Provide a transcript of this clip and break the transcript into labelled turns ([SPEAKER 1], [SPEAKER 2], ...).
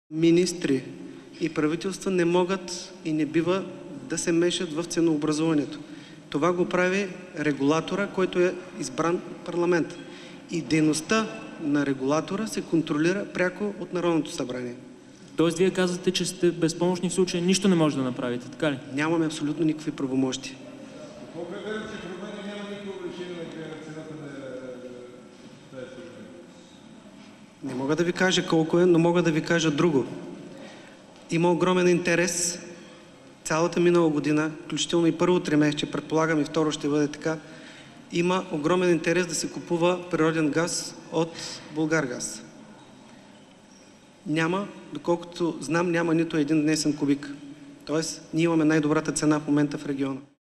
[SPEAKER 1] Министри и правителства не могат и не бива да се мешат в ценообразуването. Това го прави регулатора, който е избран от парламента. И дейността на регулатора се контролира пряко от Народното събрание.
[SPEAKER 2] Тоест, вие казвате, че сте безпомощни в случая, нищо не може да направите, така ли?
[SPEAKER 1] Нямаме абсолютно никакви правомощи. Не мога да ви кажа колко е, но мога да ви кажа друго. Има огромен интерес цялата минала година, включително и първо тримесечие, предполагам и второ ще бъде така, има огромен интерес да се купува природен газ от Булгаргаз. Няма, доколкото знам, няма нито един днесен кубик. Тоест, ние имаме най-добрата цена в момента в региона.